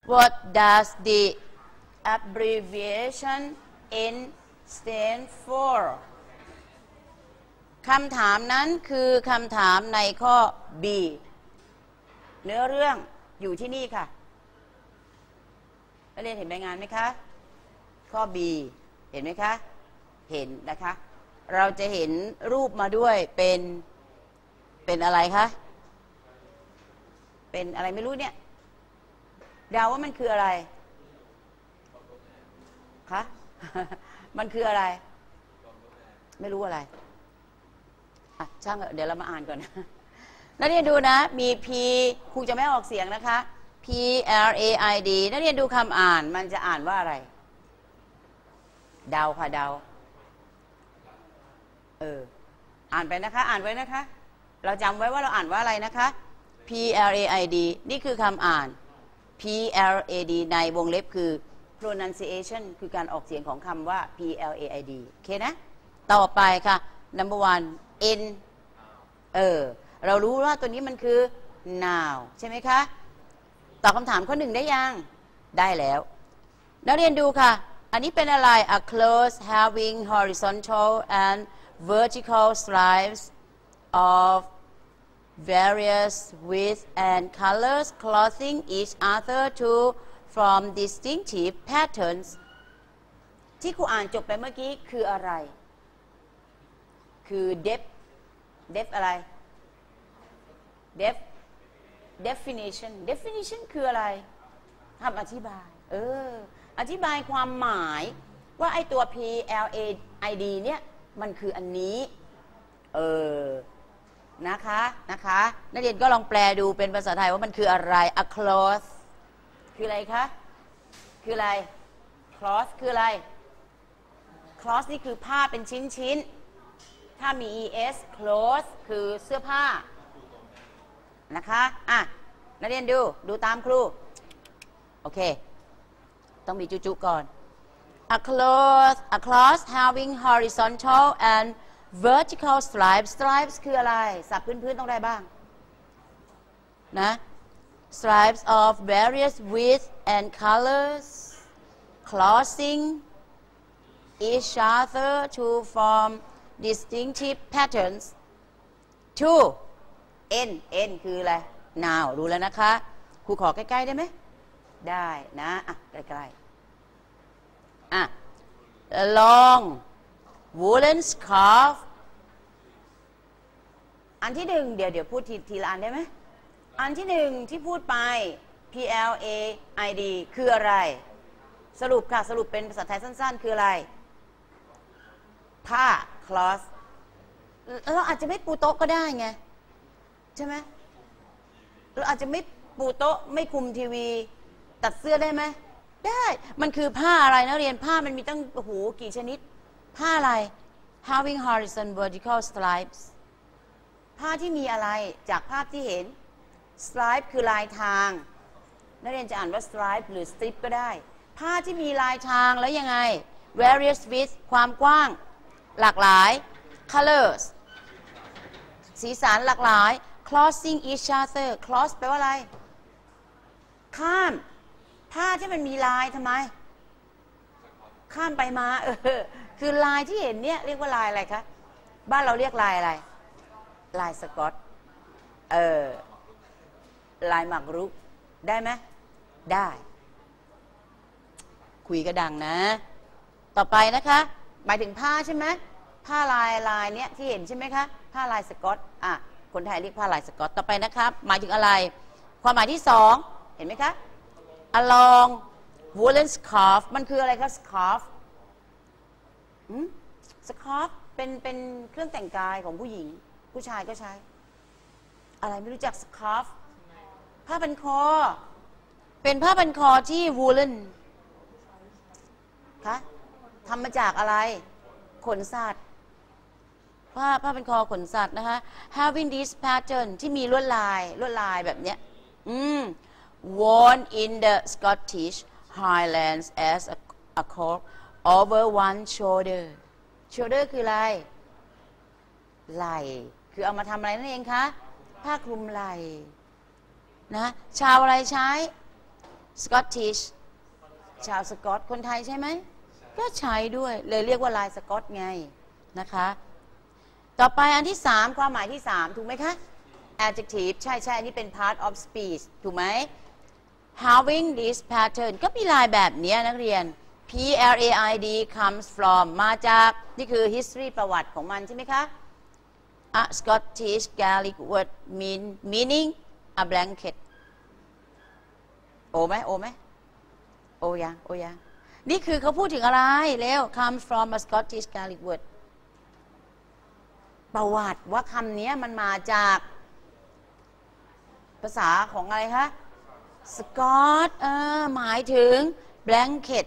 What does the abbreviation N stand for คำถามนั้นคือคำถามในข้อ B เนื้อเรื่องอยู่ที่นี่ค่ะนักเรียนเห็นใบงานไหมคะข้อ B เห็นไหมคะเห็นนะคะเราจะเห็นรูปมาด้วยเป็นอะไรคะเป็นอะไรไม่รู้เนี่ยเดาว่ามันคืออะไรคะมันคืออะไรไม่รู้อะไรอ่ะช่างเดี๋ยวเรามาอ่านก่อนนักเรียนดูนะมี P ครูจะไม่ออกเสียงนะคะ P L A I D นักเรียนดูคำอ่านมันจะอ่านว่าอะไรเดาค่ะเดาอ่านไปนะคะอ่านไว้นะคะเราจำไว้ว่าเราอ่านว่าอะไรนะคะ P L A I D นี่คือคำอ่าน P L A D ในวงเล็บคือ pronunciation คือการออกเสียงของคำว่า P L A I D โอเคนะต่อไปค่ะ number one N เรารู้ว่าตัวนี้มันคือ noun ใช่ไหมคะตอบคำถามข้อหนึ่งได้ยังได้แล้วนักเรียนดูค่ะอันนี้เป็นอะไร a cloth having horizontal and vertical stripes of various width and colors clothing each other to form distinctive patterns ที่ครูอ่านจบไปเมื่อกี้คืออะไรคือ depth อะไร definition คืออะไรคำอธิบายอธิบายความหมายว่าไอตัว PLAID เนี่ยมันคืออันนี้นะคะนักเรียนก็ลองแปลดูเป็นภาษาไทยว่ามันคืออะไร a cloth คืออะไรคะคืออะไร cloth คืออะไร cloth นี่คือผ้าเป็นชิ้นถ้ามี es cloth คือเสื้อผ้านะคะนักเรียนดูตามครูโอเคต้องมีจุก่อน a cloth having horizontal and vertical stripes คืออะไรศัพท์พื้นต้องได้บ้างนะ stripes of various width and colors crossing each other to form distinctive patterns two N คืออะไร now รู้แล้วนะคะครูขอใกล้ๆได้ไหมได้นะใกล้ๆlong woolen scarf อันที่หนึ่งเดี๋ยวพูดทีละอันได้ไหมอันที่หนึ่งที่พูดไป PLAID คืออะไรสรุปเป็นภาษาไทยสั้นๆคืออะไรผ้า cloth เราอาจจะไม่ปูโต๊ะก็ได้ไงใช่ไหมเราอาจจะไม่ปูโต๊ะไม่คุมทีวีตัดเสื้อได้ไหมได้มันคือผ้าอะไรนักเรียนผ้ามันมีตั้งกี่ชนิดผ้าอะไร having horizontal vertical stripes ผ้าที่มีอะไรจากภาพที่เห็น stripe คือลายทางนักเรียนจะอ่านว่า stripe หรือ strip ก็ได้ผ้าที่มีลายทางแล้วยังไง various width ความกว้างหลากหลาย colors สีสันหลากหลาย crossing each other cross แปลว่าอะไรข้ามผ้าที่มันมีลายทำไมข้ามไปมาคือลายที่เห็นเนี่ยเรียกว่าลายอะไรคะบ้านเราเรียกลายอะไรลายสกอตลายหมากรุกได้ไหมได้คุยกระดังนะต่อไปนะคะหมายถึงผ้าใช่ไหมผ้าลายเนี้ยที่เห็นใช่ไหมคะผ้าลายสกอตคนไทยเรียกผ้าลายสกอตต่อไปนะครับหมายถึงอะไรความหมายที่สองเห็นไหมคะ along woolen scarf มันคืออะไรคะ scarf scarf เป็นเครื่องแต่งกายของผู้หญิงผู้ชายก็ใช้อะไรไม่รู้จัก scarf ผ้าพันคอเป็นผ้าพันคอที่ woolen คะทำมาจากอะไรขนสัตว์ผ้าพันคอขนสัตว์นะคะ having this pattern ที่มีลวดลายแบบเนี้ยworn in the Scottish Highlands as a coat over one shoulder คืออะไรไหล่คือเอามาทำอะไรนั่นเองคะผ้าคลุมไหล่นะชาวอะไรใช้ Scottish ชาวสกอตคนไทยใช่ไหมก็ใช้ด้วยเลยเรียกว่าลายสกอตไงนะคะต่อไปอันที่3ความหมายที่3ถูกไหมคะ adjective ใช่ใช่อันนี้เป็น part of speech ถูกไหม having this pattern ก็มีลายแบบนี้นักเรียน PLAID comes from มาจากนี่คือ history ประวัติของมันใช่ไหมคะ a Scottish Gaelic word meaning a blanket โอไหมโอไหมโอยังนี่คือเขาพูดถึงอะไรเร็ว comes from a Scottish Gaelic word ประวัติว่าคำนี้มันมาจากภาษาของอะไรคะสกอตหมายถึง blanket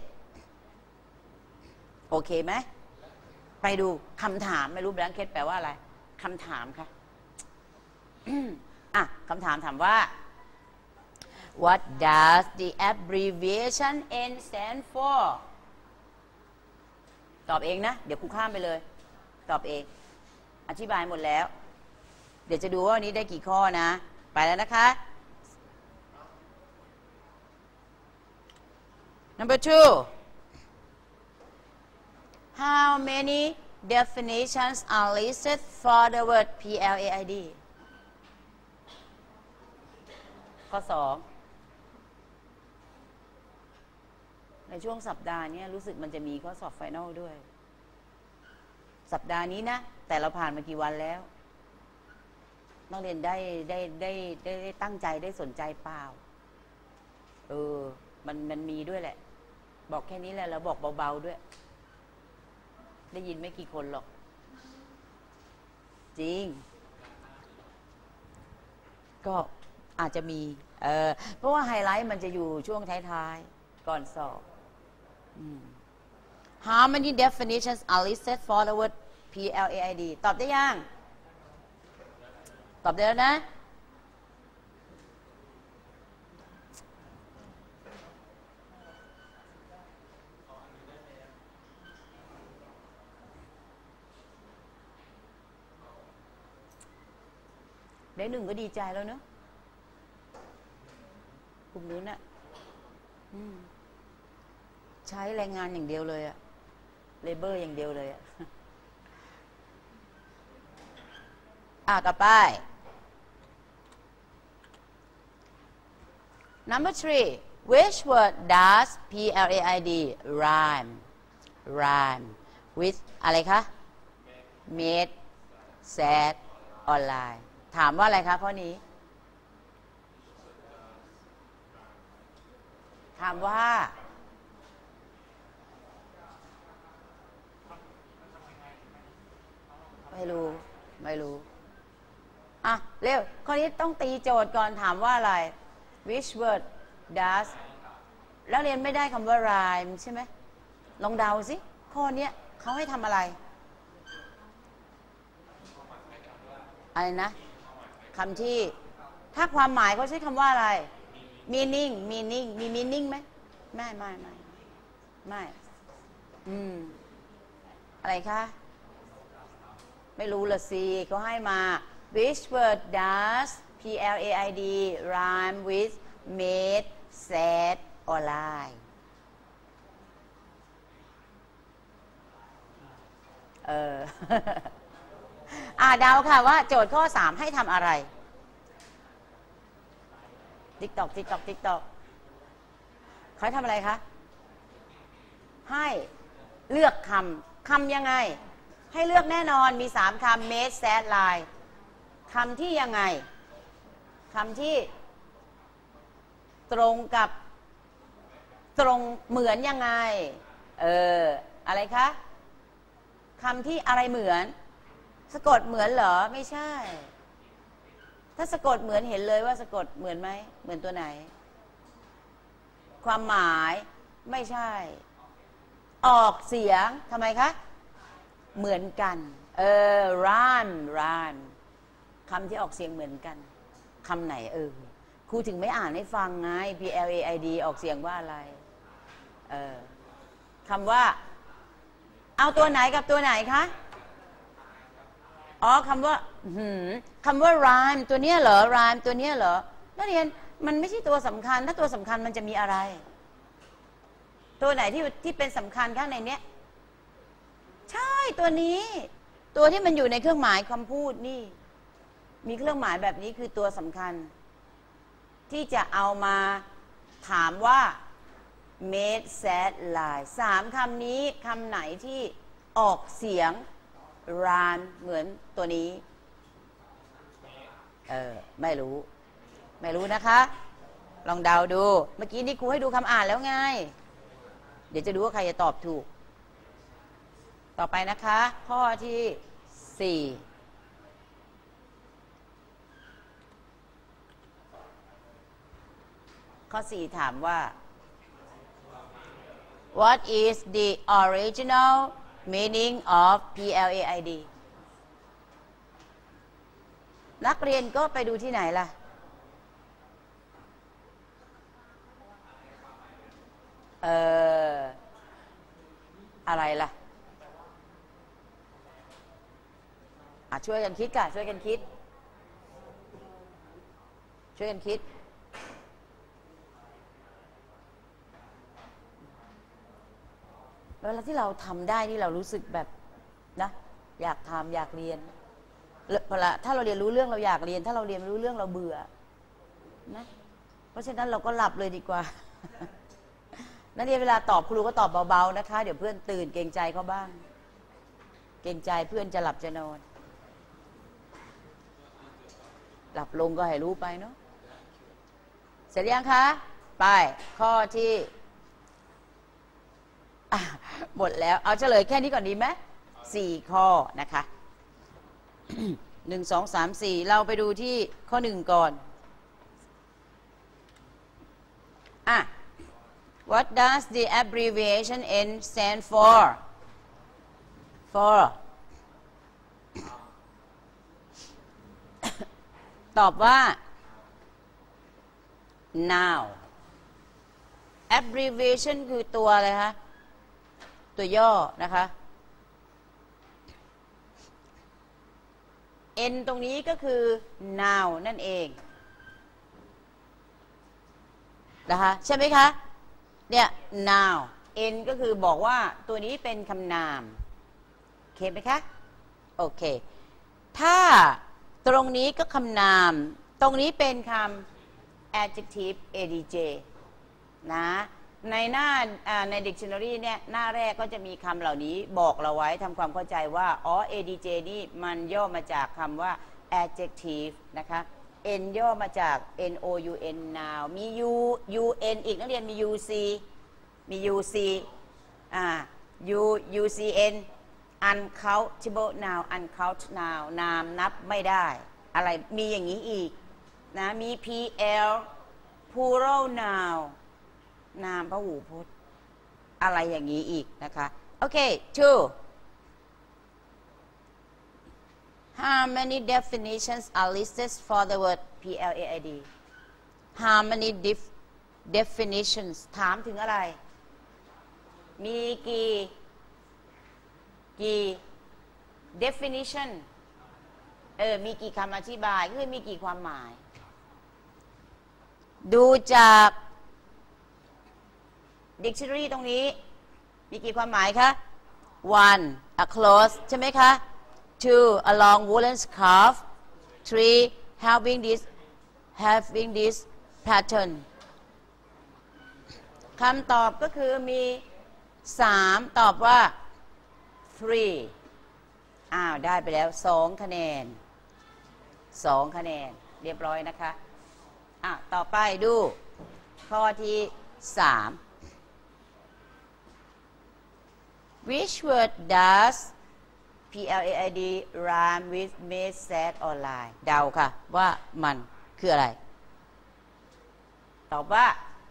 โอเคไหมไปดูคำถามไม่รู้ blanket แปลว่าอะไรคำถามค่ะ คำถามถามว่า What does the abbreviation N stand for ตอบเองนะเดี๋ยวครูข้ามไปเลยตอบเองอธิบายหมดแล้วเดี๋ยวจะดูว่าวันนี้ได้กี่ข้อนะไปแล้วนะคะ Number 2 How many definitions are listed for the word PLAID ข้อ 2ในช่วงสัปดาห์นี้รู้สึกมันจะมีข้อสอบไฟนอลด้วยสัปดาห์นี้นะแต่เราผ่านมากี่วันแล้วนักเรียนได้ตั้งใจได้สนใจเปล่ามันมีด้วยแหละบอกแค่นี้แหละแล้วบอกเบาๆด้วยได้ยินไม่กี่คนหรอกจริงก็อาจจะมีเพราะว่าไฮไลท์มันจะอยู่ช่วงท้ายๆก่อนสอบHow many definitions are listed for the word PLAID ตอบได้ยังตอบได้แล้วนะได้1ก็ดีใจแล้วเนอะกลุ่มนู้นน่ะใช้แรงงานอย่างเดียวเลยอะเลเบอร์อย่างเดียวเลยอะต่อไป Number 3 Which word does PLAID rhyme with อะไรคะ made sad online ถามว่าอะไรคะข้อนี้ถามว่าไม่รู้เร็วข้อนี้ต้องตีโจทย์ก่อนถามว่าอะไร which word does แล้วเรียนไม่ได้คำว่า rhyme ใช่ไหมลองเดาสิข้อนี้เขาให้ทำอะไรนะคำที่ถ้าความหมายเขาใช้คำว่าอะไร meaning มี meaning ไหมไม่อะไรคะไม่รู้ละสิเขาให้มา which word does PLAID rhyme with made sad or lie เดาค่ะว่าโจทย์ข้อ3ให้ทำอะไร TikTok เขาทำอะไรคะให้เลือกคำยังไงให้เลือกแน่นอนมี3คำ made sad lie คำที่ยังไงคำที่ตรงกับตรงเหมือนยังไงอะไรคะคำที่อะไรเหมือนสะกดเหมือนเหรอไม่ใช่ถ้าสะกดเหมือนเห็นเลยว่าสะกดเหมือนไหมเหมือนตัวไหนความหมายไม่ใช่ออกเสียงทำไมคะเหมือนกันrhyme คำที่ออกเสียงเหมือนกันคำไหนครูถึงไม่อ่านให้ฟังไง PLAID ออกเสียงว่าอะไรคำว่าเอาตัวไหนกับตัวไหนคะคำว่าrhyme ตัวเนี้ยเหรอ rhyme ตัวเนี้ยเหรอนักเรียนมันไม่ใช่ตัวสำคัญถ้าตัวสำคัญมันจะมีอะไรตัวไหนที่เป็นสำคัญข้างในเนี้ยใช่ตัวนี้ตัวที่มันอยู่ในเครื่องหมายคำพูดนี่มีเครื่องหมายแบบนี้คือตัวสำคัญที่จะเอามาถามว่า made sad lie 3 คำนี้คำไหนที่ออกเสียงรานเหมือนตัวนี้ไม่รู้นะคะลองเดาดูเมื่อกี้นี่ครูให้ดูคำอ่านแล้วไงเดี๋ยวจะดูว่าใครจะตอบถูกต่อไปนะคะข้อที่4ข้อ4ถามว่า What is the original meaning of PLAID นักเรียนก็ไปดูที่ไหนล่ะอะไรล่ะช่วยกันคิดค่ะช่วยกันคิดเวลาที่เราทำได้นี่เรารู้สึกแบบนะอยากทำอยากเรียนถ้าเราเรียนรู้เรื่องเราอยากเรียนถ้าเราเรียนรู้เรื่องเราเบื่อนะเพราะฉะนั้นเราก็หลับเลยดีกว่า นักเรียนเวลาตอบครูก็ตอบเบาๆนะคะเดี๋ยวเพื่อนตื่นเกรงใจเขาบ้างเกรงใจเพื่อนจะหลับจะนอนหลับลงก็ให้รู้ไปเนาะเสร็จยังคะไปข้อที่หมดแล้วเอาเฉลยแค่นี้ก่อนดีไหม4 ข้อนะคะ1 2 3 4เราไปดูที่ข้อ1ก่อนWhat does the abbreviation N stand for?ตอบว่า now abbreviation คือตัวอะไรคะตัวย่อนะคะ N ตรงนี้ก็คือ now นั่นเองนะคะใช่ไหมคะเนี่ย now n ก็คือบอกว่าตัวนี้เป็นคำนามโอเคไหมคะโอเคถ้าตรงนี้ก็คำนามตรงนี้เป็นคำ adjective adj นะในหน้าใน dictionary เนี่ยหน้าแรกก็จะมีคำเหล่านี้บอกเราไว้ทำความเข้าใจว่าadj นี่มันย่อมาจากคำว่า adjective นะคะn ย่อมาจาก noun noun มี un อีกนักเรียนมี uc มี uc ucn uncountable noun uncount noun นามนับไม่ได้อะไรมีอย่างนี้อีกนะมี pl plural noun นามพหูพจน์อะไรอย่างนี้อีกนะคะโอเค How many definitions are listed for the word PLAID? How many definitions ถามถึงอะไรมีกี่ definition มีกี่คำอธิบายคือมีกี่ความหมายดูจาก dictionary ตรงนี้มีกี่ความหมายคะ one a cloth ใช่ไหมคะ2 a long woolen scarf 3 having this pattern คำตอบก็คือมี3ตอบว่า 3ได้ไปแล้ว2 คะแนน2 คะแนนเรียบร้อยนะคะต่อไปดูข้อที่3 Which word does PLAID rhyme with made sad or lie เดาค่ะว่ามันคืออะไรตอบว่า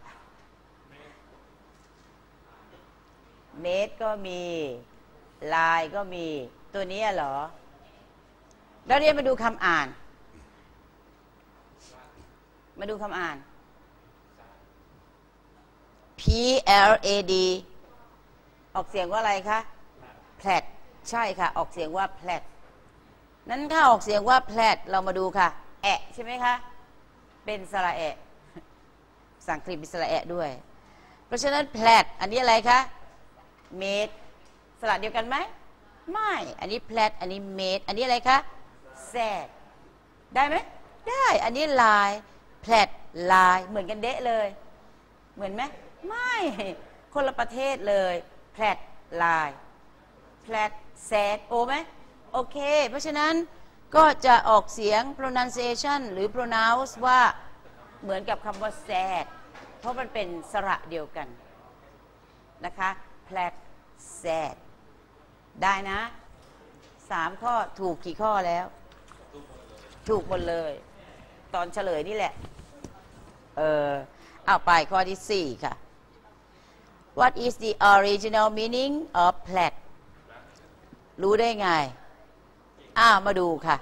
made ก็มี lie ก็มีตัวนี้เหรอแล้วเรียนมาดูคำอ่านPLAD ออกเสียงว่าอะไรคะ plat ใช่ค่ะออกเสียงว่า plat นั้นถ้าออกเสียงว่า plat เรามาดูค่ะแอะใช่ไหมคะเป็นสระแอะภาษาอังกฤษมีสระแอะด้วยเพราะฉะนั้น plat อันนี้อะไรคะ made สระเดียวกันไหมไม่อันนี้ plat อันนี้ made อันนี้อะไรคะ sad ได้ไหมได้อันนี้ lie plat lie เหมือนกันเดะเลยเหมือนไหมไม่คนละประเทศเลย plat lie plat sad โอไหมโอเคเพราะฉะนั้นก็จะออกเสียง pronunciation หรือ pronounce ว่าเหมือนกับคำว่า sad เพราะมันเป็นสระเดียวกันนะคะ plat sad ได้นะ3ข้อถูกกี่ข้อแล้วถูกหมดเลยตอนเฉลยนี่แหละเอาไปข้อที่4ค่ะ What is the original meaning of plat รู้ได้ไงมาดูค่ะ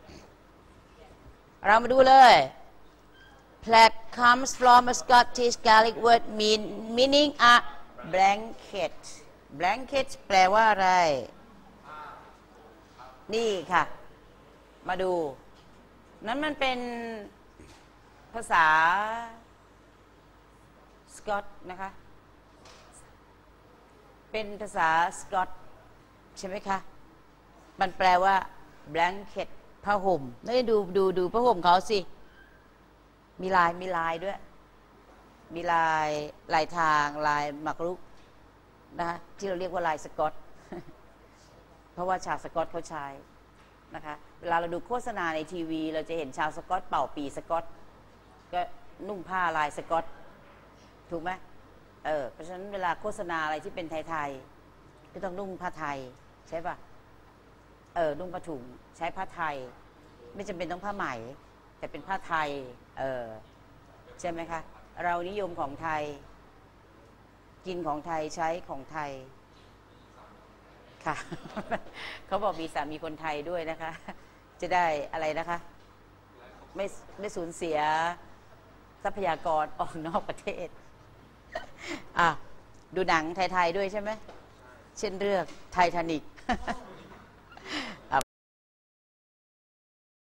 เรามาดูเลย Plat comes from a Scottish Gaelic word meaning a blanket blanket แปลว่าอะไรนี่ค่ะมาดูนั้นมันเป็นภาษาสกอตนะคะเป็นภาษาสกอตใช่ไหมคะมันแปลว่า blanket ผ้าห่มนี่ดูผ้าห่มเขาสิมีลายด้วยมีลายทางลายหมากรุกนะคะที่เราเรียกว่าลายสกอต เพราะว่าชาวสกอตเขาใช้นะคะเวลาเราดูโฆษณาในทีวีเราจะเห็นชาวสกอตเป่าปีสกอตก็นุ่งผ้าลายสกอตถูกไหมเพราะฉะนั้นเวลาโฆษณาอะไรที่เป็นไทยๆก็ต้องนุ่งผ้าไทยใช่ป่ะนุ่งผ้าถุงใช้ผ้าไทยไม่จำเป็นต้องผ้าไหมแต่เป็นผ้าไทยใช่ไหมคะเรานิยมของไทยกินของไทยใช้ของไทยค่ะ เขาบอกมีสามีคนไทยด้วยนะคะจะได้อะไรนะคะไม่สูญเสียทรัพยากรออกนอกประเทศดูหนังไทยๆด้วยใช่ไหมเช่นเรื่องไททานิก